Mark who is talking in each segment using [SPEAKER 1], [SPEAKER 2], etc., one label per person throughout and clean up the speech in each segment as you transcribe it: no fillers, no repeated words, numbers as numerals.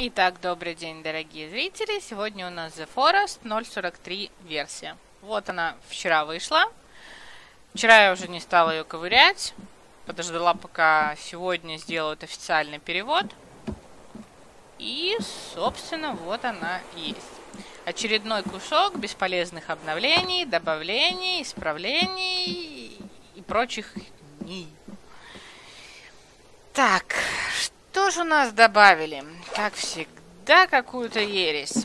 [SPEAKER 1] Итак, добрый день, дорогие зрители. Сегодня у нас The Forest 0.43 версия. Вот она вчера вышла. Вчера я уже не стала ее ковырять. Подождала, пока сегодня сделают официальный перевод. И, собственно, вот она есть. Очередной кусок бесполезных обновлений, добавлений, исправлений и прочих дней. Так, что же у нас добавили? Как всегда, какую-то ересь.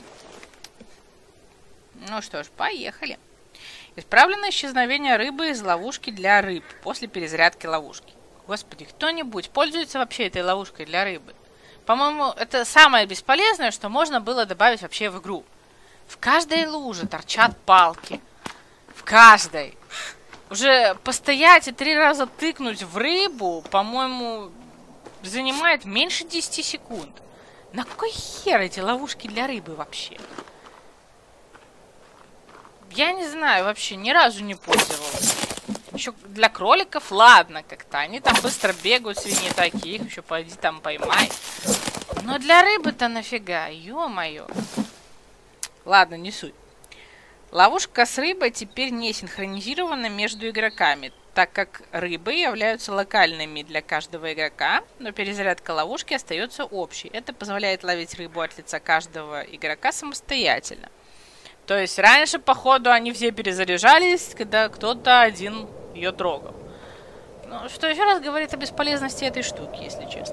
[SPEAKER 1] Ну что ж, поехали. Исправлено исчезновение рыбы из ловушки для рыб после перезарядки ловушки. Господи, кто-нибудь пользуется вообще этой ловушкой для рыбы? По-моему, это самое бесполезное, что можно было добавить вообще в игру. В каждой луже торчат палки. В каждой. Уже постоять и 3 раза тыкнуть в рыбу, по-моему, занимает меньше 10 секунд. На кой хер эти ловушки для рыбы вообще? Я не знаю, вообще ни разу не пользовалась. Еще для кроликов, ладно, как-то. Они там быстро бегают, свиньи такие, их еще пойди там поймай. Но для рыбы-то нафига? Ё-моё. Ладно, не суть. Ловушка с рыбой теперь не синхронизирована между игроками, так как рыбы являются локальными для каждого игрока, но перезарядка ловушки остается общей. Это позволяет ловить рыбу от лица каждого игрока самостоятельно. То есть раньше, походу, они все перезаряжались, когда кто-то один ее трогал. Ну, что еще раз говорит о бесполезности этой штуки, если честно.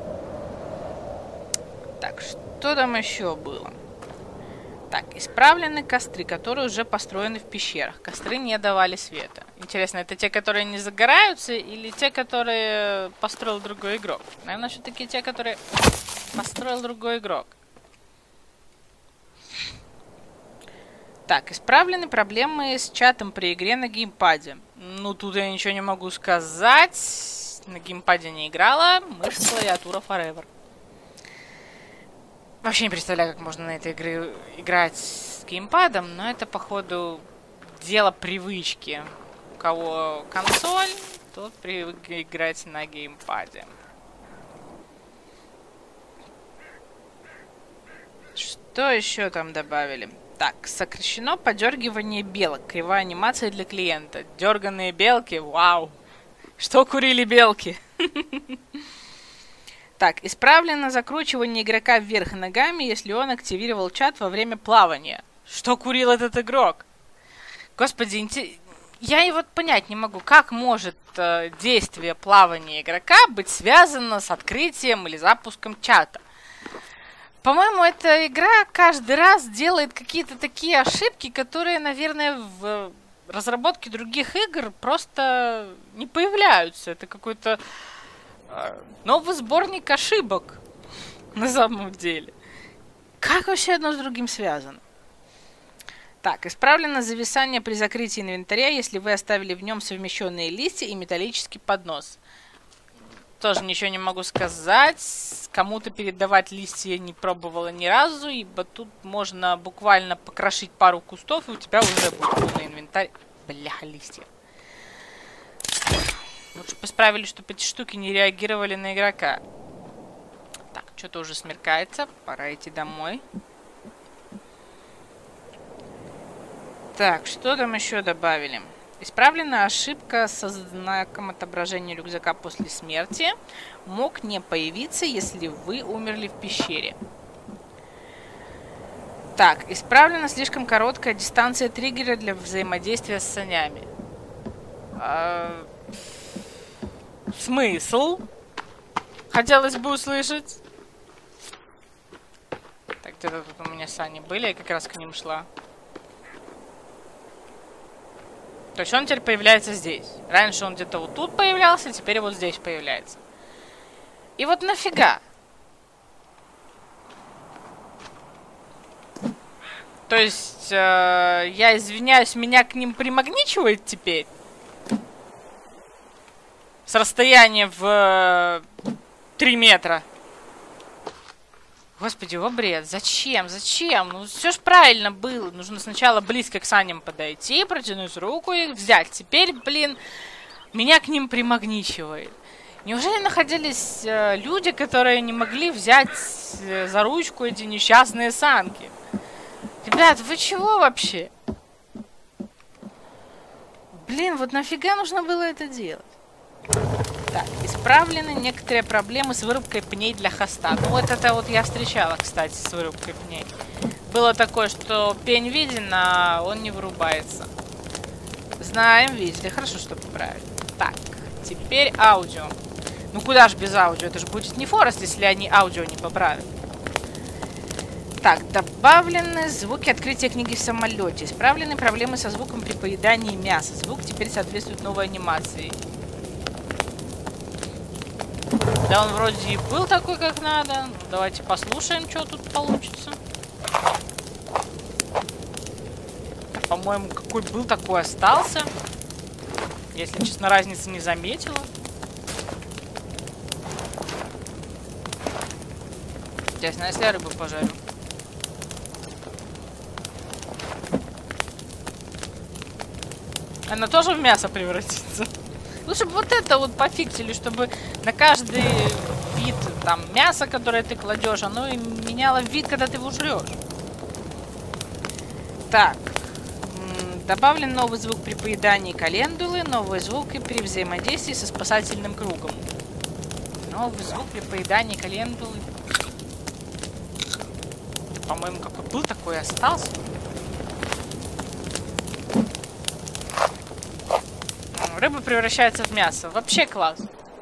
[SPEAKER 1] Так, что там еще было? Так, исправлены костры, которые уже построены в пещерах. Костры не давали света. Интересно, это те, которые не загораются, или те, которые построил другой игрок? Наверное, все-таки те, которые построил другой игрок. Так, исправлены проблемы с чатом при игре на геймпаде. Ну, тут я ничего не могу сказать. На геймпаде не играла. Мышь, клавиатура forever. Вообще не представляю, как можно на этой игре играть с геймпадом, но это, походу, дело привычки. У кого консоль, тот привык играть на геймпаде. Что еще там добавили? Так, сокращено подергивание белок. Кривая анимация для клиента. Дерганые белки, вау! Что курили белки? Так, исправлено закручивание игрока вверх ногами, если он активировал чат во время плавания. Что курил этот игрок? Господи, я и вот понять не могу, как может действие плавания игрока быть связано с открытием или запуском чата. По-моему, эта игра каждый раз делает какие-то такие ошибки, которые, наверное, в разработке других игр просто не появляются. Это какой-то новый сборник ошибок на самом деле. Как вообще одно с другим связано? Так, исправлено зависание при закрытии инвентаря, если вы оставили в нем совмещенные листья и металлический поднос. Тоже ничего не могу сказать. Кому-то передавать листья я не пробовала ни разу, ибо тут можно буквально покрошить пару кустов, и у тебя уже будет полный инвентарь. Бляха, листья. Лучше бы исправили, чтобы эти штуки не реагировали на игрока. Так, что-то уже смеркается. Пора идти домой. Так, что там еще добавили? Исправлена ошибка со знаком отображения рюкзака после смерти. Мог не появиться, если вы умерли в пещере. Так, исправлена слишком короткая дистанция триггера для взаимодействия с санями. Смысл? Хотелось бы услышать. Так, где-то тут у меня сани были, я как раз к ним шла. То есть он теперь появляется здесь. Раньше он где-то вот тут появлялся, теперь вот здесь появляется. И вот нафига? То есть, я извиняюсь, меня к ним примагничивает теперь? С расстояния в 3 метра. Господи, о бред, зачем? Зачем? Ну все ж правильно было. Нужно сначала близко к саням подойти, протянуть руку и взять. Теперь, блин, меня к ним примагничивает. Неужели находились люди, которые не могли взять за ручку эти несчастные санки? Ребят, вы чего вообще? Блин, вот нафига нужно было это делать? Так, исправлены некоторые проблемы с вырубкой пней для хоста. Ну вот это вот я встречала, кстати, с вырубкой пней. Было такое, что пень виден, а он не вырубается. Знаем, видели. Хорошо, что поправили. Так, теперь аудио. Ну куда же без аудио? Это же будет не Форест, если они аудио не поправят. Так, добавлены звуки открытия книги в самолете. Исправлены проблемы со звуком при поедании мяса. Звук теперь соответствует новой анимации. Да, он вроде и был такой, как надо. Ну, давайте послушаем, что тут получится. По-моему, какой был, такой остался. Если честно, разницы не заметила. Интересно, если я рыбу пожарю? Она тоже в мясо превратится? Лучше бы вот это вот пофиксили, чтобы на каждый вид там мяса, которое ты кладешь, оно и меняло вид, когда ты его жрешь. Так. Добавлен новый звук при поедании календулы, новые звуки при взаимодействии со спасательным кругом. Новый звук при поедании календулы. По-моему, какой был, такой и остался. Рыба превращается в мясо. Вообще класс.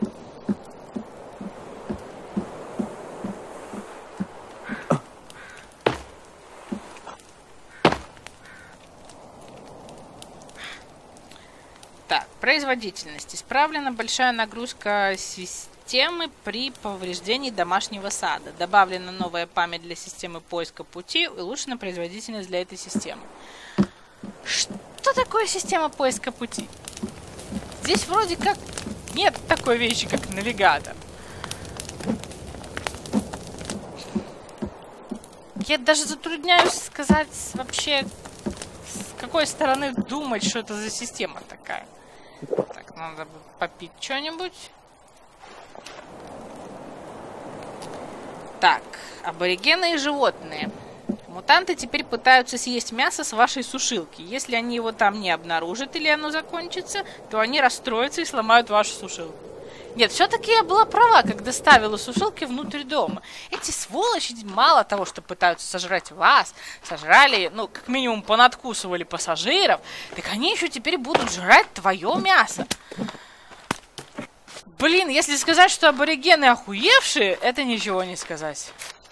[SPEAKER 1] Так, производительность. Исправлена большая нагрузка системы при повреждении домашнего сада. Добавлена новая память для системы поиска пути. Улучшена производительность для этой системы. Что такое система поиска пути? Здесь вроде как нет такой вещи, как навигатор. Я даже затрудняюсь сказать вообще, с какой стороны думать, что это за система такая. Так, надо бы попить что-нибудь. Так, аборигены и животные. Мутанты теперь пытаются съесть мясо с вашей сушилки. Если они его там не обнаружат или оно закончится, то они расстроятся и сломают вашу сушилку. Нет, все-таки я была права, когда ставила сушилки внутрь дома. Эти сволочи мало того, что пытаются сожрать вас, сожрали, ну, как минимум понадкусывали пассажиров, так они еще теперь будут жрать твое мясо. Блин, если сказать, что аборигены охуевшие, это ничего не сказать.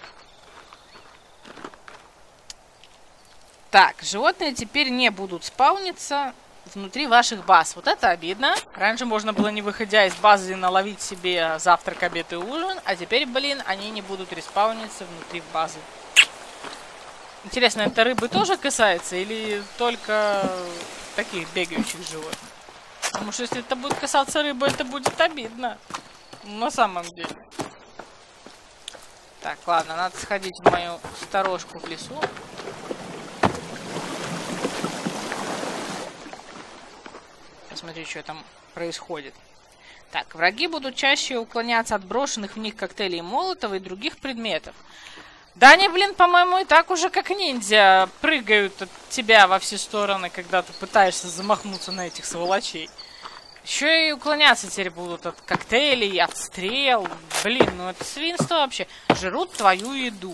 [SPEAKER 1] Так, животные теперь не будут спауниться внутри ваших баз. Вот это обидно. Раньше можно было, не выходя из базы, наловить себе завтрак, обед и ужин. А теперь, блин, они не будут респауниться внутри базы. Интересно, это рыбы тоже касается или только таких бегающих животных? Потому что если это будет касаться рыбы, это будет обидно. На самом деле. Так, ладно, надо сходить в мою сторожку в лесу. Посмотри, что там происходит. Так, враги будут чаще уклоняться от брошенных в них коктейлей Молотова и других предметов. Да они, блин, по-моему, и так уже как ниндзя прыгают от тебя во все стороны, когда ты пытаешься замахнуться на этих сволочей. Еще и уклоняться теперь будут от коктейлей, от стрел. Блин, ну это свинство вообще. Жрут твою еду.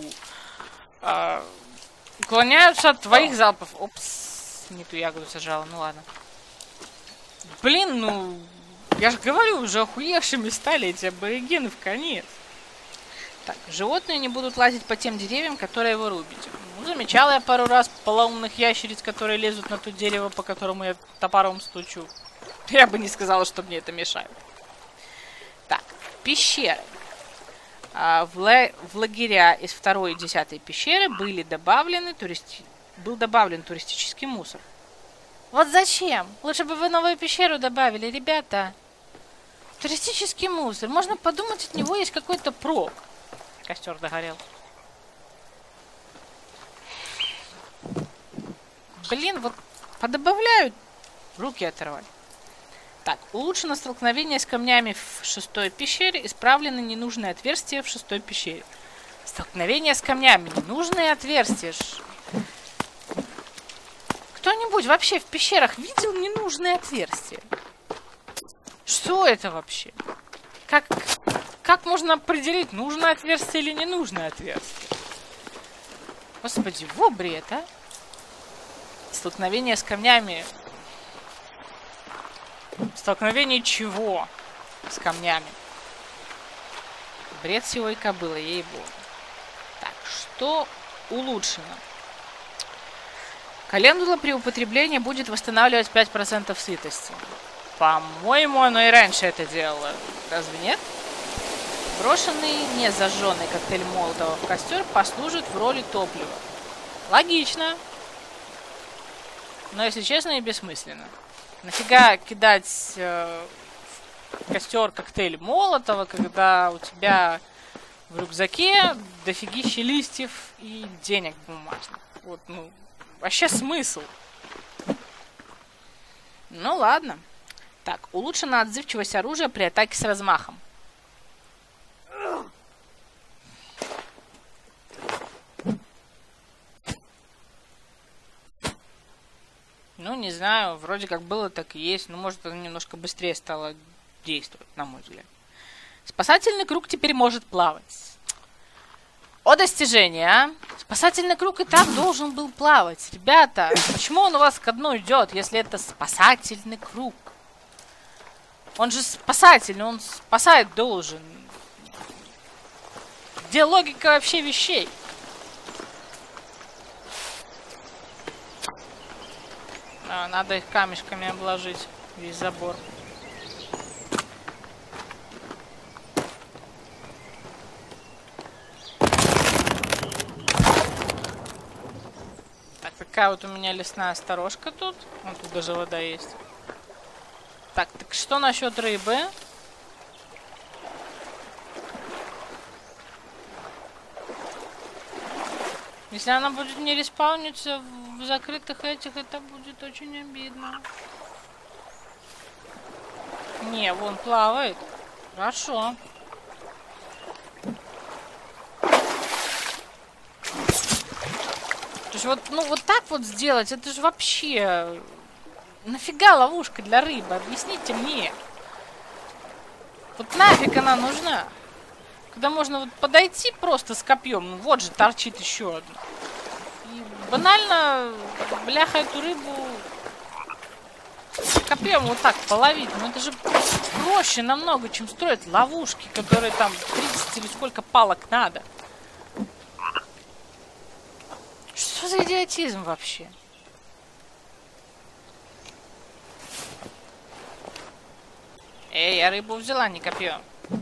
[SPEAKER 1] Уклоняются от твоих залпов. Опс, не ту ягоду сожрала, ну ладно. Блин, ну, я же говорю, уже охуевшими стали эти аборигены в конец. Так, животные не будут лазить по тем деревьям, которые вы рубите. Ну, замечала я пару раз полоумных ящериц, которые лезут на то дерево, по которому я топором стучу. Я бы не сказала, что мне это мешает. Так, пещеры. В лагеря из 2 и 10 пещеры был добавлен туристический мусор. Вот зачем? Лучше бы вы новую пещеру добавили, ребята. Туристический мусор. Можно подумать, от него есть какой-то прок. Костер догорел. Блин, вот подобавляют. Руки оторвали. Так, улучшено столкновение с камнями в 6-й пещере. Исправлены ненужные отверстия в 6-й пещере. Столкновение с камнями. Ненужные отверстия. Кто-нибудь вообще в пещерах видел ненужные отверстия? Что это вообще? Как можно определить, нужное отверстие или ненужное отверстие? Господи, во бред, а? Столкновение с камнями. Столкновение чего с камнями? Бред сивой кобылы, ей-богу. Так, что улучшено? Календула при употреблении будет восстанавливать 5% сытости. По-моему, оно и раньше это делало. Разве нет? Брошенный, не зажженный коктейль Молотова в костер послужит в роли топлива. Логично. Но, если честно, и бессмысленно. Нафига кидать в костер коктейль Молотова, когда у тебя в рюкзаке дофигища листьев и денег бумажных? Вот, ну, вообще смысл. Ну, ладно. Так, улучшена отзывчивость оружия при атаке с размахом. Ну, не знаю, вроде как было, так и есть. Но, может, оно немножко быстрее стало действовать, на мой взгляд. Спасательный круг теперь может плавать. О, достижение, а? Спасательный круг и так должен был плавать. Ребята, почему он у вас ко дну идет, если это спасательный круг? Он же спасательный, он спасать должен. Где логика вообще вещей? Надо их камешками обложить, весь забор. Так, такая вот у меня лесная сторожка тут. Вон тут даже вода есть. Так, так что насчет рыбы? Если она будет не респауниться в закрытых этих, это будет очень обидно. Не, вон плавает. Хорошо. То есть вот, ну вот так вот сделать, это же вообще... Нафига ловушка для рыбы? Объясните мне. Вот нафиг она нужна? Когда можно вот подойти просто с копьем, ну вот же торчит еще одно. И банально, бляха, эту рыбу копьем вот так половить. Ну это же проще намного, чем строить ловушки, которые там 30 или сколько палок надо. Что за идиотизм вообще? Эй, я рыбу взяла, не копье.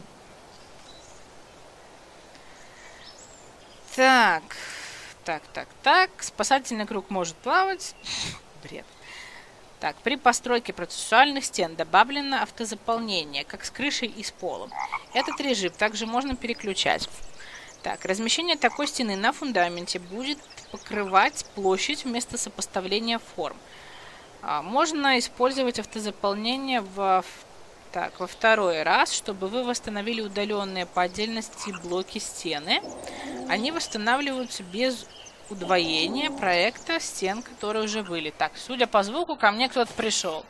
[SPEAKER 1] Так. Спасательный круг может плавать. Бред. Так, при постройке процессуальных стен добавлено автозаполнение, как с крышей и с полом. Этот режим также можно переключать. Так, размещение такой стены на фундаменте будет покрывать площадь вместо сопоставления форм. Можно использовать автозаполнение во второй раз, чтобы вы восстановили удаленные по отдельности блоки стены. Они восстанавливаются без удвоения проекта стен, которые уже были. Так, судя по звуку, ко мне кто-то пришел.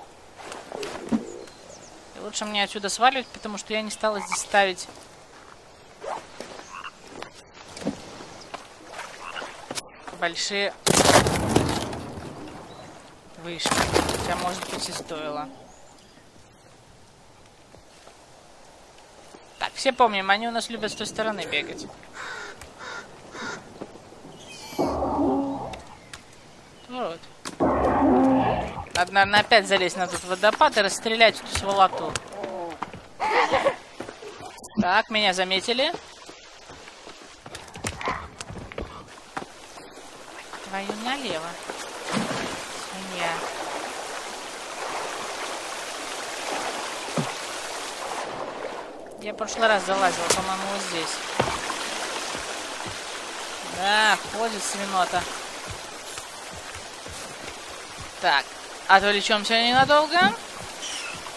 [SPEAKER 1] И лучше мне отсюда сваливать, потому что я не стала здесь ставить большие вышки. Хотя, может быть, и стоило. Так, все помним, они у нас любят с той стороны бегать. Вот. Надо, наверное, опять залезть на этот водопад и расстрелять эту сволоту. Так, меня заметили. Твою налево. Свинья. Я в прошлый раз залазила, по-моему, вот здесь. Да, ходит свинота. Так, отвлечемся ненадолго.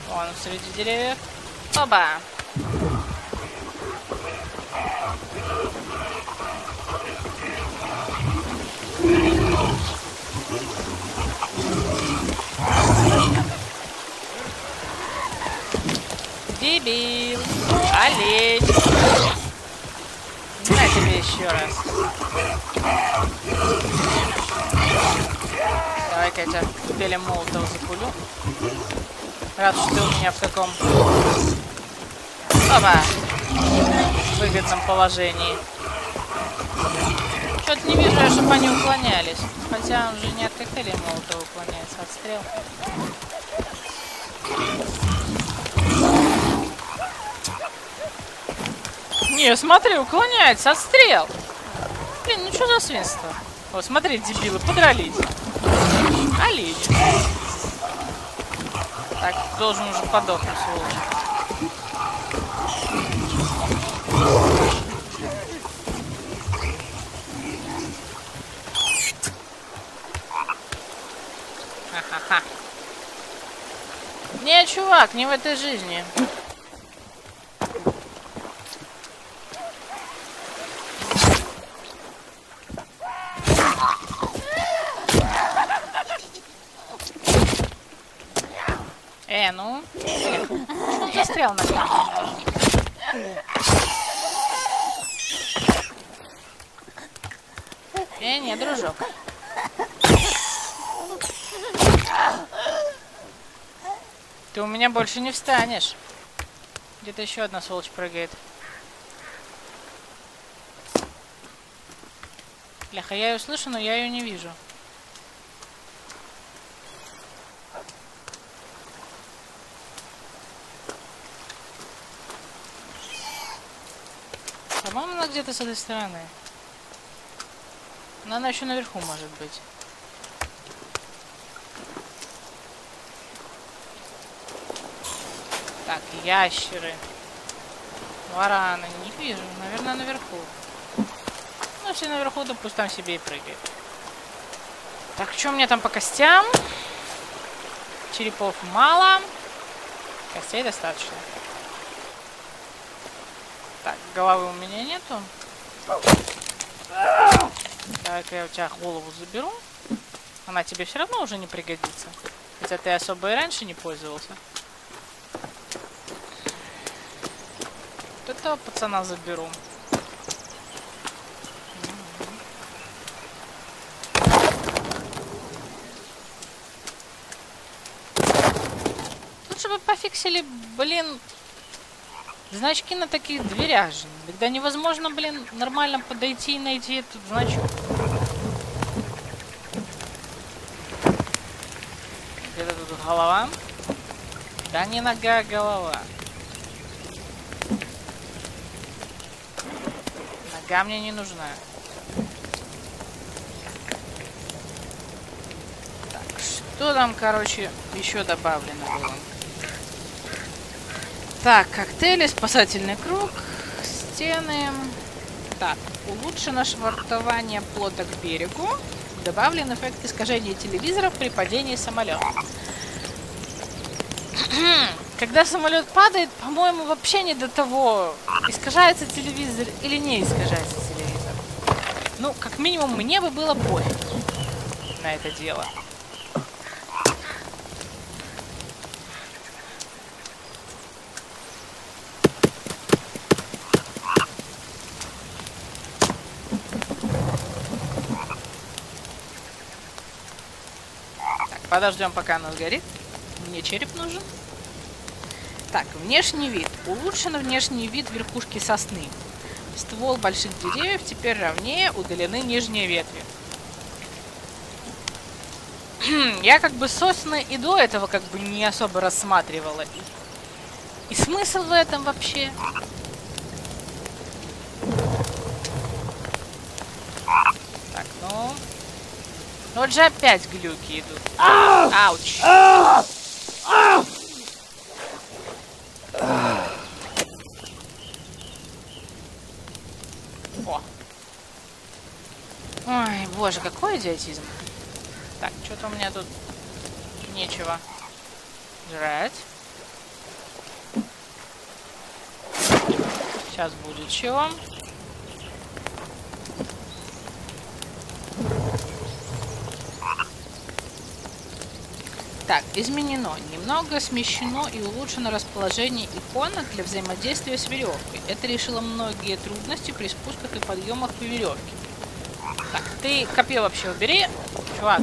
[SPEAKER 1] Вон среди деревьев. Оба! Дебил! Олень! На тебе еще раз. Давай-ка я тебя коктейлем молотова запулю. Рад, что ты у меня в таком выгодном положении. Что-то не вижу я, чтобы они уклонялись. Хотя он же не от коктейлей молотова уклоняется, от стрел. Не, смотри, уклоняется от стрел. Блин, ну что за свинство? Вот, смотри, дебилы, подрались. Олени. Так, должен уже подохнуть, сволочь. Ха-ха-ха. Не, чувак, не в этой жизни. Ну? Он застрял на камне. Не, дружок. Ты у меня больше не встанешь. Где-то еще одна сволочь прыгает. Бляха, я ее слышу, но я ее не вижу. По-моему, она где-то с этой стороны. Но она еще наверху может быть. Так, ящеры. Вараны. Не вижу. Наверное, наверху. Ну, если наверху, то пусть там себе и прыгает. Так, что у меня там по костям? Черепов мало. Костей достаточно. Так, головы у меня нету. Давай-ка я у тебя голову заберу. Она тебе все равно уже не пригодится. Хотя ты особо и раньше не пользовался. Вот этого пацана заберу. Лучше бы пофиксили, блин, значки на таких дверях же. Тогда невозможно, блин, нормально подойти и найти этот значок. Где-то тут голова. Да не нога, а голова. Нога мне не нужна. Так, что там, короче, еще добавлено было? Так, коктейли, спасательный круг, стены. Так, улучшено швартование плота к берегу. Добавлен эффект искажения телевизоров при падении самолета. Когда самолет падает, по-моему, вообще не до того, искажается телевизор или не искажается телевизор. Ну, как минимум, мне бы было пофиг на это дело. Подождем, пока она сгорит. Мне череп нужен. Так, внешний вид. Улучшен внешний вид верхушки сосны. Ствол больших деревьев теперь ровнее, удалены нижние ветви. Я как бы сосны и до этого как бы не особо рассматривала. И смысл в этом вообще? Так, ну... Вот же опять глюки идут. Ауч. О. Ой, боже, какой идиотизм. Так, что-то у меня тут нечего жрать. Сейчас будет чего. Так, изменено. Немного смещено и улучшено расположение иконок для взаимодействия с веревкой. Это решило многие трудности при спусках и подъемах по веревке. Так, ты копье вообще убери, чувак.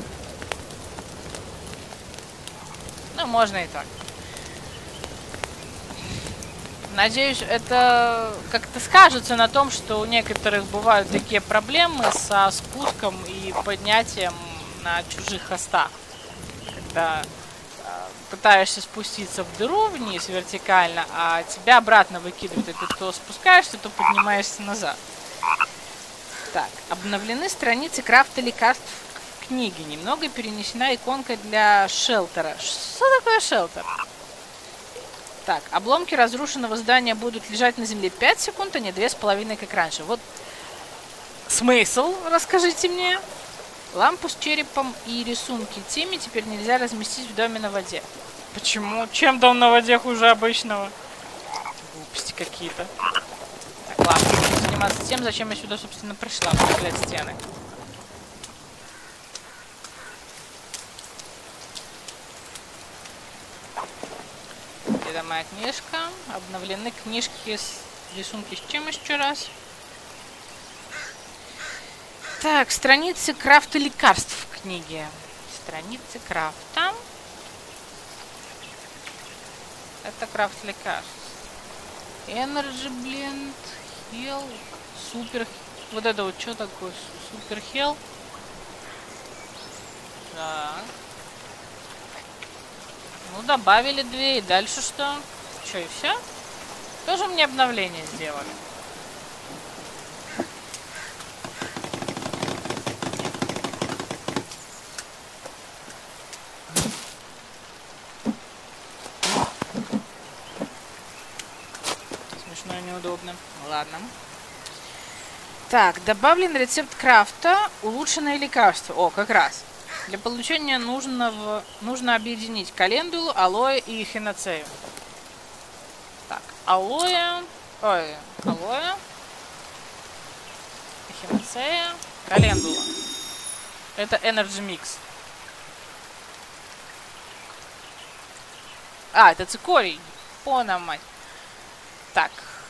[SPEAKER 1] Ну, можно и так. Надеюсь, это как-то скажется на том, что у некоторых бывают такие проблемы со спуском и поднятием на чужих хостах. Когда пытаешься спуститься в дыру вниз вертикально, а тебя обратно выкидывает. И ты то спускаешься, то поднимаешься назад. Так, обновлены страницы крафта лекарств в книге. Немного перенесена иконка для шелтера. Что такое шелтер? Так, обломки разрушенного здания будут лежать на земле 5 секунд, а не 2,5, как раньше. Вот смысл, расскажите мне. Лампу с черепом и рисунки Тимми теперь нельзя разместить в доме на воде. Почему? Чем дом на воде хуже обычного? Глупости какие-то. Так, ладно, буду заниматься тем, зачем я сюда, собственно, пришла. Посмотреть стены. Где моя книжка? Обновлены книжки с рисунки с чем еще раз? Так, страницы крафта лекарств в книге. Страницы крафта. Это крафт лекарств. Energy Blend, Heal, Супер. Вот это вот что такое? Супер Heal. Так. Ну, добавили 2. И дальше что? Что, и все? Тоже мне обновление сделали. Смешно и неудобно. Ладно. Так, добавлен рецепт крафта. Улучшенное лекарство. О, как раз. Для получения нужно объединить календулу, алоэ и эхиноцею. Так, алоэ, эхиноцея, календула. Это Energy Mix. А, это цикорий. Пона мать. Так.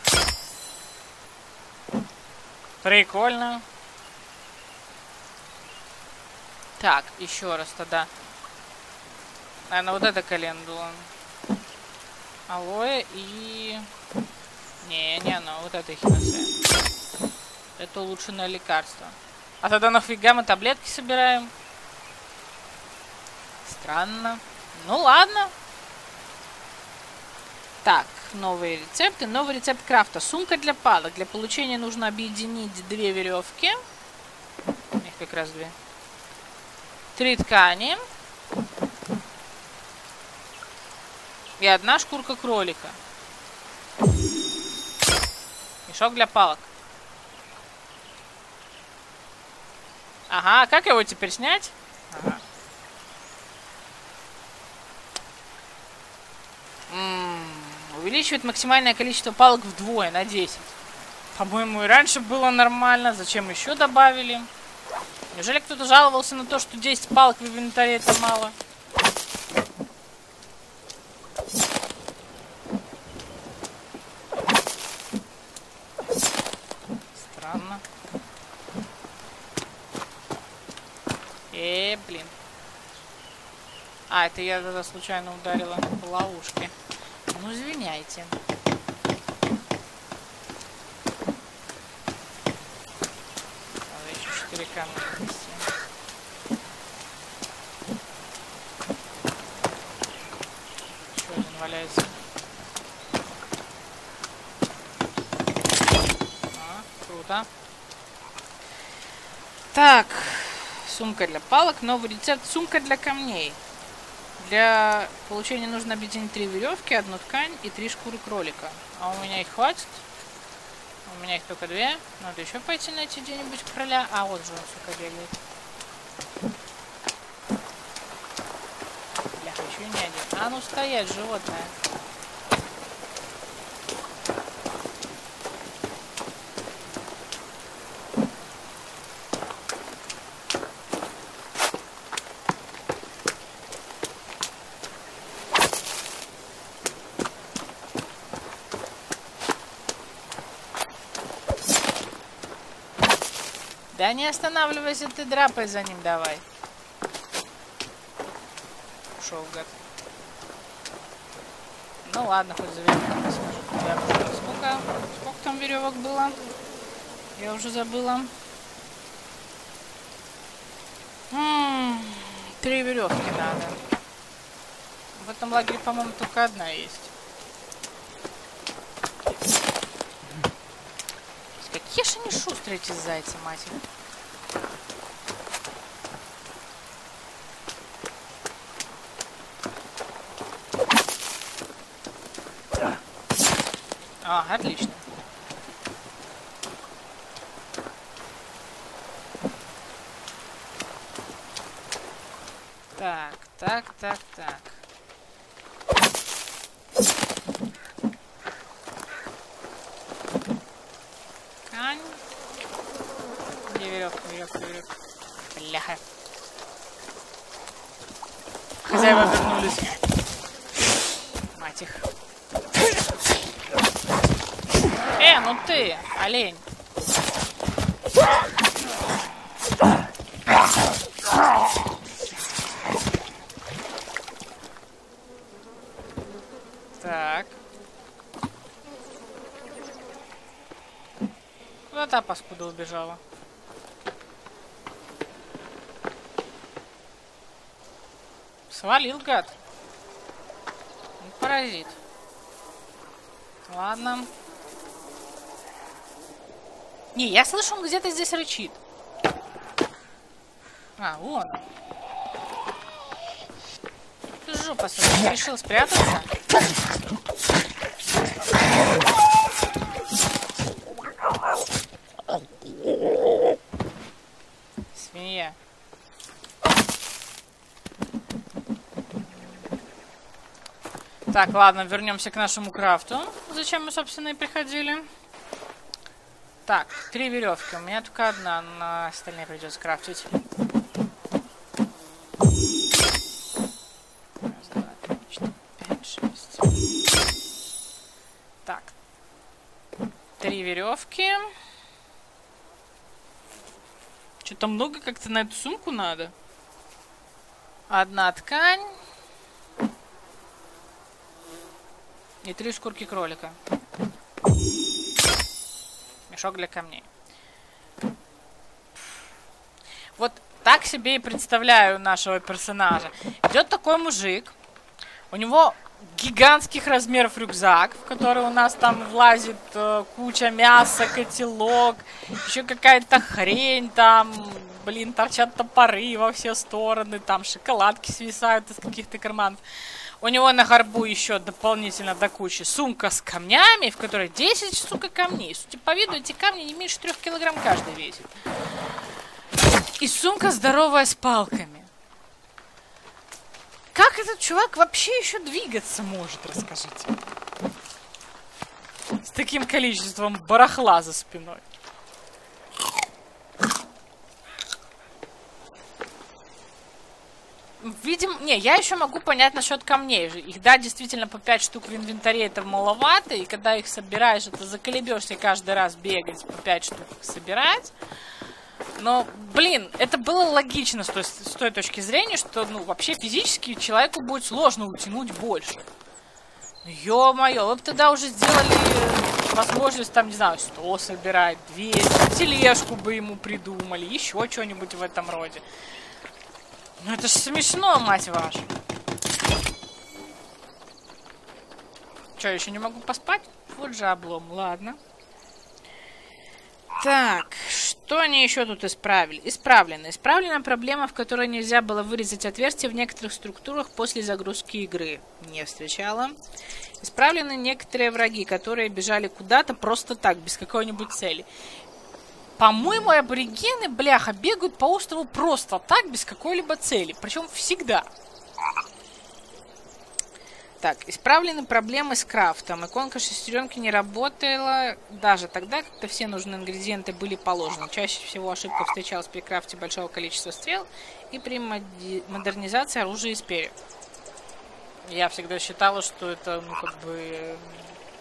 [SPEAKER 1] Прикольно. Так, еще раз тогда. Наверное, вот это календула. Алоэ и... Не оно, вот это эхиноцея. Это улучшенное лекарство. А тогда нафига мы таблетки собираем? Странно. Ну ладно. Так, новые рецепты. Новый рецепт крафта. Сумка для палок. Для получения нужно объединить 2 веревки. Их как раз 2. 3 ткани. И 1 шкурка кролика. Мешок для палок. Ага, а как его теперь снять? Ага. Увеличивает максимальное количество палок вдвое, на 10. По-моему, и раньше было нормально. Зачем еще добавили? Неужели кто-то жаловался на то, что 10 палок в инвентаре это мало? Странно. Блин. А, это я тогда случайно ударила по ловушке. Ну, извиняйте. Надо еще 4 камня нанести. Еще один валяется. Круто. Так. Сумка для палок. Новый рецепт. Сумка для камней. Для получения нужно объединить 3 веревки, 1 ткань и 3 шкуры кролика. А у меня их хватит? У меня их только 2. Надо еще пойти найти где-нибудь короля. А, вот же он, сука, бегает. Бляха, еще и не один. А ну стоять, животное. Да не останавливайся, ты драпай за ним давай. Ушел, гад. Ну ладно, хоть за веревкой посмотрим. Сколько там веревок было? Я уже забыла. 3 веревки надо. В этом лагере, по-моему, только одна есть. Какие же они шустрые, эти зайцы, мать их. Отлично. Так. Кань. Где веревка? Бляха. Хозяева вернулись. Мать их. Ну ты, олень. Так. Куда та паскуда убежала? Свалил, гад. Паразит. Ладно. Не, я слышу, он где-то здесь рычит. Вон. Ты жопа, решил спрятаться? Свинья. Так, ладно, вернемся к нашему крафту. Зачем мы, собственно, и приходили? Так, 3 веревки. У меня только одна, на остальные придется крафтить. Раз, два, три, 4, 5, 6. Так. 3 веревки. Что-то много как-то на эту сумку надо. 1 ткань. И 3 шкурки кролика. Мешок для камней. Вот так себе и представляю нашего персонажа. Идет такой мужик. У него гигантских размеров рюкзак, в который у нас там влазит куча мяса, котелок, еще какая-то хрень там, блин, торчат топоры во все стороны, там шоколадки свисают из каких-то карманов. У него на горбу еще дополнительно до кучи сумка с камнями, в которой 10, сука, камней. Судя по виду, эти камни не меньше 3 килограмм каждый весит. И сумка здоровая с палками. Как этот чувак вообще еще двигаться может, расскажите? С таким количеством барахла за спиной. Видимо, не, я еще могу понять насчет камней. Их, да, действительно по 5 штук в инвентаре это маловато, и когда их собираешь, это заколебешься каждый раз бегать по 5 штук собирать. Но, блин, это было логично с той точки зрения, что, ну, вообще физически человеку будет сложно утянуть больше. Ё-моё, вы бы тогда уже сделали возможность, там, не знаю, 100 собирать, 200, тележку бы ему придумали, еще что-нибудь в этом роде. Ну это ж смешно, мать вашу. Че, еще не могу поспать? Вот же облом, ладно. Так, что они еще тут исправили? Исправлена проблема, в которой нельзя было вырезать отверстия в некоторых структурах после загрузки игры. Не встречала. Исправлены некоторые враги, которые бежали куда-то просто так, без какой-нибудь цели. По-моему, аборигены, бляха, бегают по острову просто так, без какой-либо цели. Причем всегда. Так, исправлены проблемы с крафтом. Иконка шестеренки не работала даже тогда, когда все нужные ингредиенты были положены. Чаще всего ошибка встречалась при крафте большого количества стрел и при модернизации оружия из перьев. Я всегда считала, что это, ну, как бы...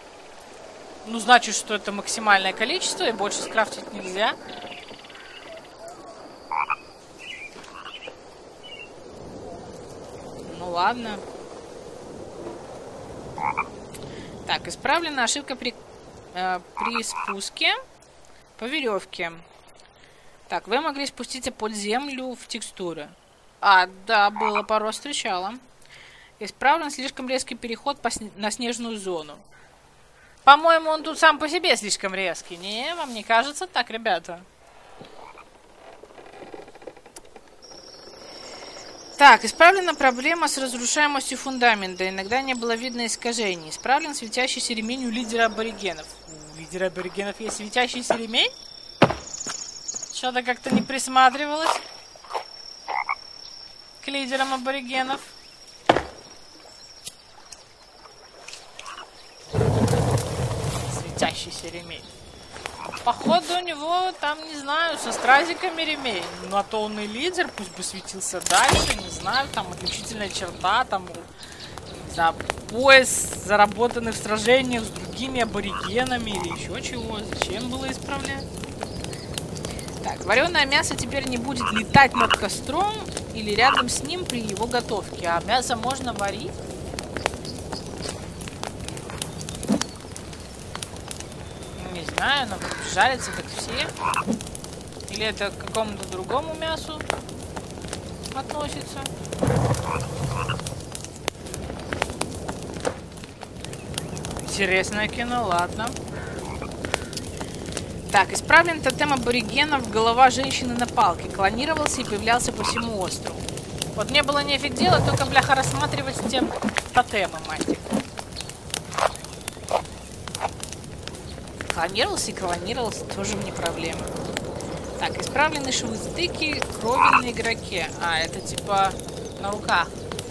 [SPEAKER 1] Ну, значит, что это максимальное количество, и больше скрафтить нельзя. ладно. Так, исправлена ошибка при спуске по веревке. Так, вы могли спуститься под землю в текстуры. А, да, было пару раз встречала. Исправлен слишком резкий переход на снежную зону. По-моему, он тут сам по себе слишком резкий. Не, вам не кажется так, ребята? Так, исправлена проблема с разрушаемостью фундамента. Иногда не было видно искажений. Исправлен светящийся ремень у лидера аборигенов. У лидера аборигенов есть светящийся ремень? Что-то как-то не присматривалось к лидерам аборигенов. Светящийся ремень. Походу у него там, не знаю, со стразиками ремень. Ну а то он и лидер, пусть бы светился дальше, не знаю, там отличительная черта, там, не знаю, пояс, заработанный в сражениях с другими аборигенами или еще чего. Зачем было исправлять? Так, вареное мясо теперь не будет летать над костром или рядом с ним при его готовке. А мясо можно варить? Не знаю, но жарится как все. Или это к какому-то другому мясу относится? Интересное кино, ладно. Так, исправлен тотем аборигенов голова женщины на палке. Клонировался и появлялся по всему острову. Вот мне было нефиг делать, только, бляха, рассматривать те тотемы, мать. Клонировался и клонировался, тоже мне проблема. Так, исправлены швы стыки крови на игроке. А, это типа на руках.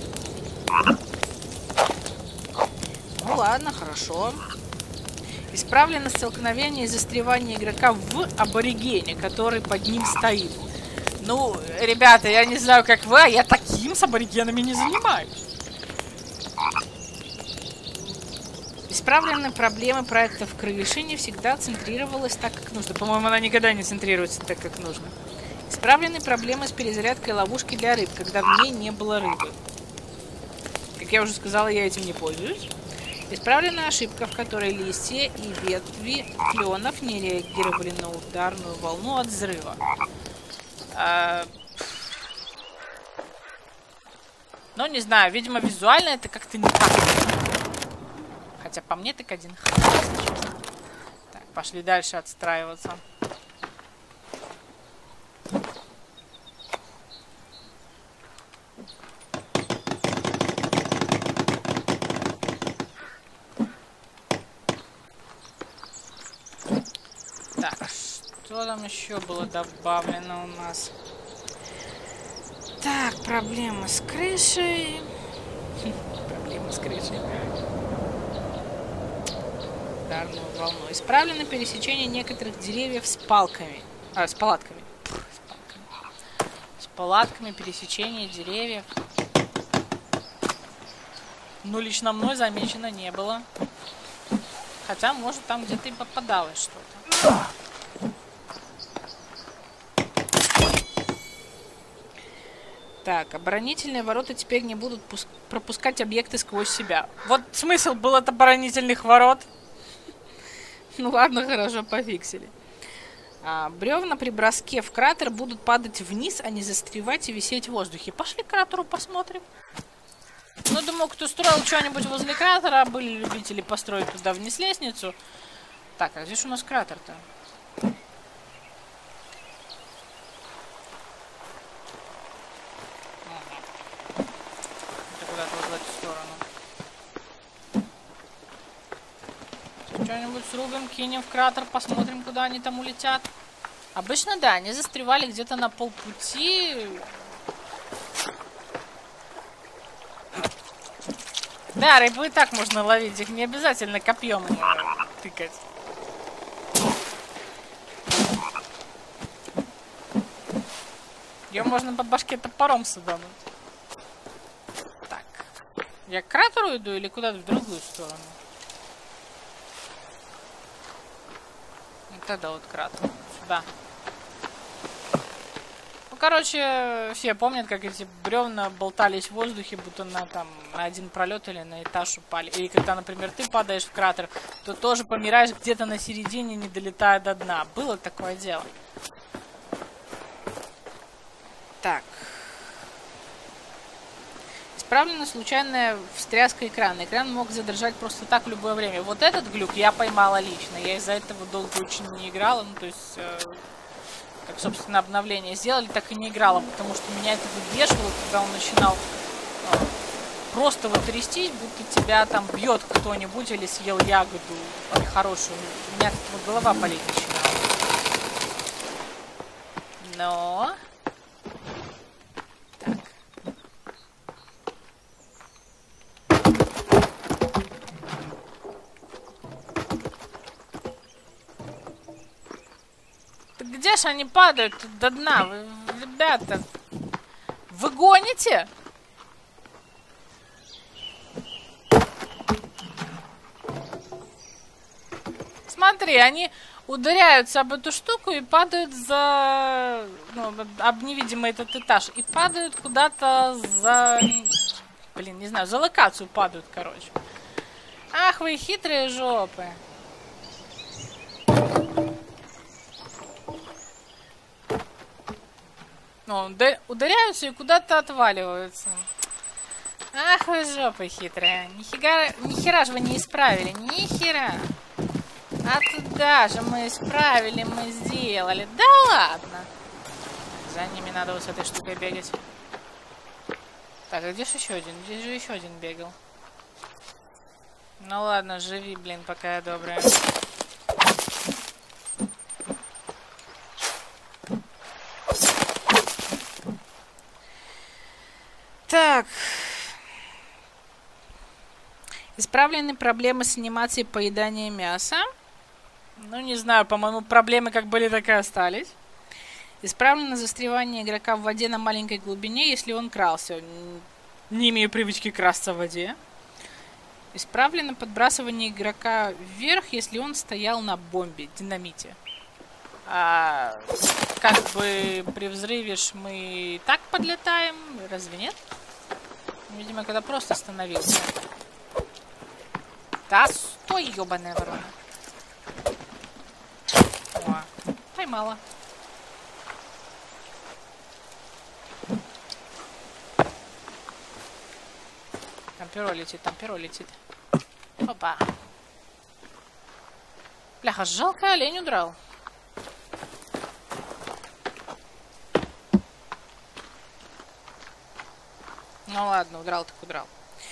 [SPEAKER 1] Ну ладно, хорошо. Исправлено столкновение и застревание игрока в аборигене, который под ним стоит. Ну, ребята, я не знаю, как вы, а я таким с аборигенами не занимаюсь. Исправлены проблемы проектов крыши, не всегда центрировалась так, как нужно. По-моему, она никогда не центрируется так, как нужно. Исправлены проблемы с перезарядкой ловушки для рыб, когда в ней не было рыбы. Как я уже сказала, я этим не пользуюсь. Исправлена ошибка, в которой листья и ветви кленов не реагировали на ударную волну от взрыва. Ну, не знаю, видимо, визуально это как-то не так. Хотя по мне так один хрен. Так, пошли дальше отстраиваться. Так, что там еще было добавлено у нас? Так, проблема с крышей. Проблема с крышей. Ударную волну. Исправлено пересечение некоторых деревьев с палками. С палатками. С палатками пересечение деревьев. Ну, лично мной замечено не было. Хотя, может, там где-то и попадалось что-то. Так, оборонительные ворота теперь не будут пропускать объекты сквозь себя. Вот смысл был от оборонительных ворот. Ну ладно, хорошо, пофиксили. Бревна при броске в кратер будут падать вниз, а не застревать и висеть в воздухе. Пошли к кратеру посмотрим. Ну, думаю, кто строил что-нибудь возле кратера, были любители построить туда вниз лестницу. Так, а где же у нас кратер-то? Это куда-то вот в эту сторону. Что-нибудь срубим, кинем в кратер, посмотрим, куда они там улетят. Обычно, да, они застревали где-то на полпути. Да, рыбу и так можно ловить, их не обязательно копьем тыкать. Ее можно по башке топором садануть. Так, я к кратеру иду или куда-то в другую сторону? И тогда вот кратер, сюда. Ну, короче, все помнят, как эти бревна болтались в воздухе, будто на один пролет или на этаж упали. Или когда, например, ты падаешь в кратер, то тоже помираешь где-то на середине, не долетая до дна. Было такое дело. Так. Исправлена случайная встряска экрана. Экран мог задержать просто так в любое время. Вот этот глюк я поймала лично. Я из-за этого долго очень не играла. Ну, то есть... как, собственно, обновление сделали, так и не играла, потому что меня это выбешивало, когда он начинал просто вот трястись, будто тебя там бьет кто-нибудь или съел ягоду хорошую. У меня вот голова болеть начинала. Но... Так. Где ж они падают до дна? Вы, ребята, вы гоните? Смотри, они ударяются об эту штуку и падают за... Ну, об невидимый этот этаж. И падают куда-то за... Блин, не знаю, за локацию падают, короче. Ах, вы хитрые жопы. Ну, ударяются и куда-то отваливаются. Ах вы жопы хитрые. Нихера же вы не исправили. Нихера. А туда же мы исправили, мы сделали. Да ладно. За ними надо вот с этой штукой бегать. Так, а где же еще один? Здесь же еще один бегал. Ну ладно, живи, блин, пока я добрая. Так. Исправлены проблемы с анимацией поедания мяса. Ну, не знаю, по-моему, проблемы как были, так и остались. Исправлено застревание игрока в воде на маленькой глубине, если он крался. Не имею привычки красться в воде. Исправлено подбрасывание игрока вверх, если он стоял на бомбе, динамите. Как бы при взрыве мы и так подлетаем, разве нет? Видимо, когда просто остановился. Да, стой, ёбаная ворона. О, поймала. Там перо летит, там перо летит. Опа. Бляха, жалко, олень удрал. Ну ладно, удрал так удрал.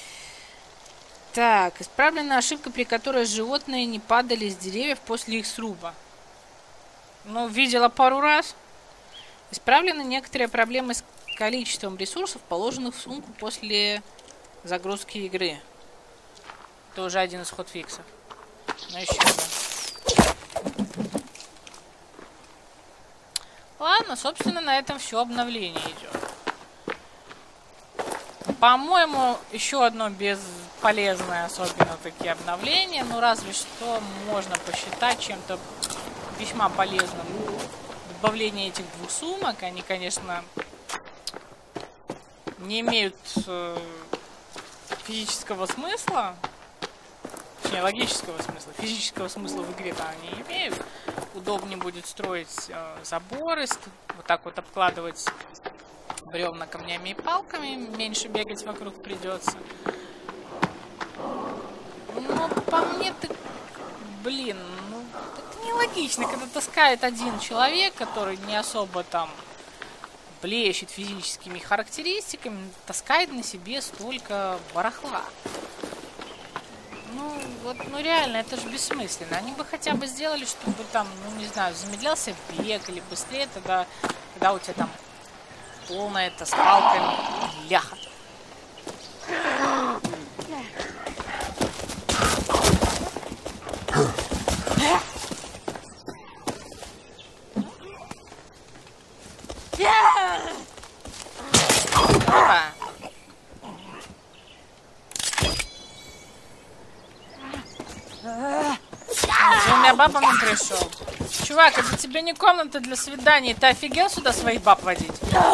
[SPEAKER 1] Так, исправлена ошибка, при которой животные не падали с деревьев после их сруба. Ну, видела пару раз. Исправлены некоторые проблемы с количеством ресурсов, положенных в сумку после загрузки игры. Это уже один из хотфиксов. Ну, еще один. Ладно, собственно, на этом все обновление идет. По-моему, еще одно бесполезное, особенно такие обновления. Ну, разве что можно посчитать чем-то весьма полезным добавление этих двух сумок. Они, конечно, не имеют физического смысла. Точнее, логического смысла. Физического смысла в игре-то они имеют. Удобнее будет строить заборы, вот так вот обкладывать бревна камнями и палками, меньше бегать вокруг придется. Но по мне так, блин, ну это нелогично, когда таскает один человек, который не особо там блещет физическими характеристиками, таскает на себе столько барахла. Ну, вот, ну реально, это же бессмысленно. Они бы хотя бы сделали, чтобы там, ну не знаю, замедлялся бег или быстрее тогда, когда у тебя там полная это с палками. Ляха. Опа. У меня за бабами пришел. Чувак, это тебе не комната для свиданий. Ты офигел сюда своих баб водить?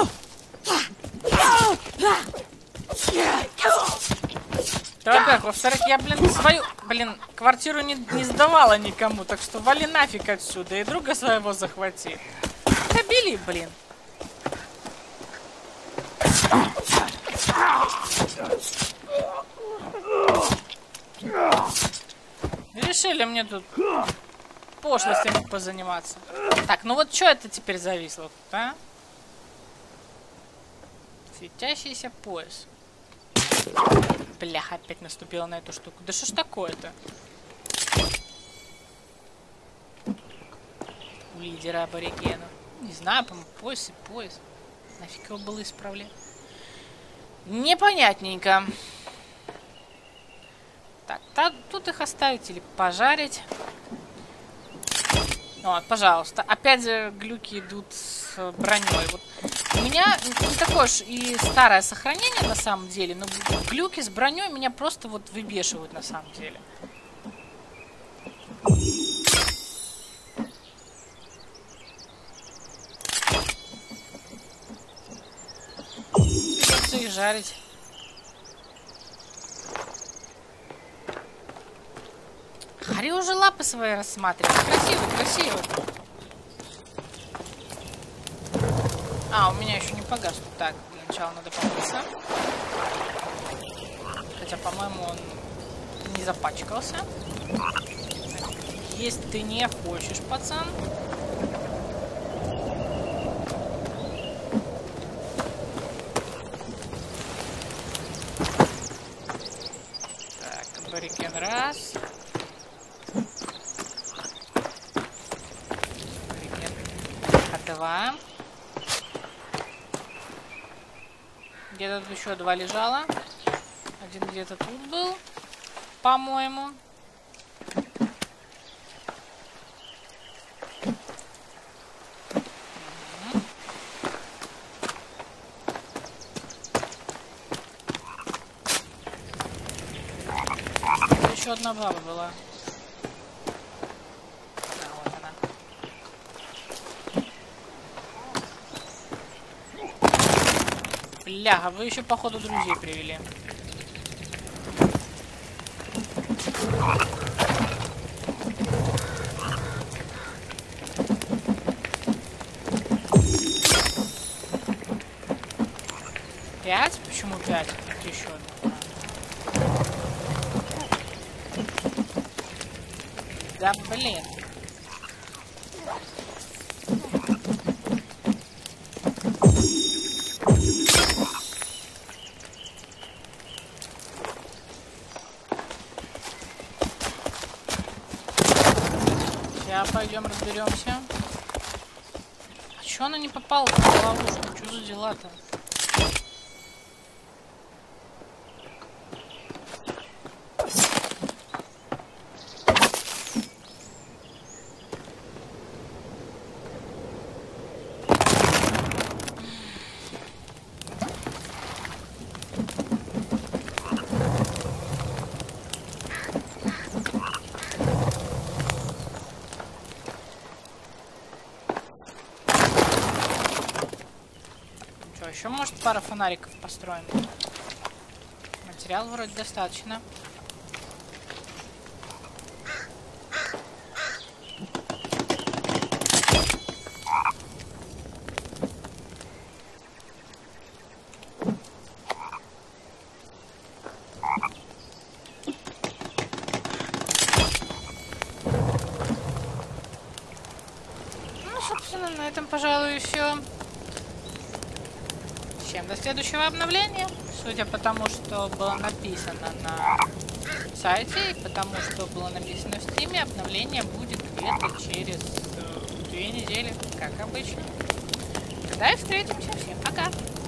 [SPEAKER 1] Это во-первых. Во-вторых, я, свою, квартиру не сдавала никому. Так что вали нафиг отсюда. И друга своего захвати. Добили, блин. Решили мне тут пошлостями позаниматься. Так, ну вот что это теперь зависло тут, а? Светящийся пояс. Бляха, опять наступила на эту штуку. Да что ж такое-то? У лидера аборигена. Не знаю, по-моему, пояс и пояс. Нафиг его было исправлять. Непонятненько. Так, тут их оставить или пожарить. Вот, пожалуйста. Опять же глюки идут с броней. Вот. У меня не такое уж и старое сохранение на самом деле, но глюки с броней меня просто вот выбешивают на самом деле. Придется их жарить. Хари уже лапы свои рассматривает. Красиво, красиво. А, у меня еще не погас. Так, для начала надо помыться. Хотя, по-моему, он не запачкался. Есть ты не хочешь, пацан. Так, абориген раз. Два. Где-то тут еще два лежало. Один где-то тут был, по-моему. Еще одна баба была. Бляха, вы еще, походу, друзей привели. Пять? Почему 5? Еще одна. Да блин. Сейчас пойдем разберемся. А чё она не попала в ловушку? Что за дела-то? Еще, может, пара фонариков построим. Материал вроде достаточно. Ну, собственно, на этом, пожалуй, и все. Всем до следующего обновления. Судя по тому, что было написано на сайте, и потому что было написано в стиме, обновление будет где-то через 2 недели, как обычно. Тогда и встретимся. Всем пока!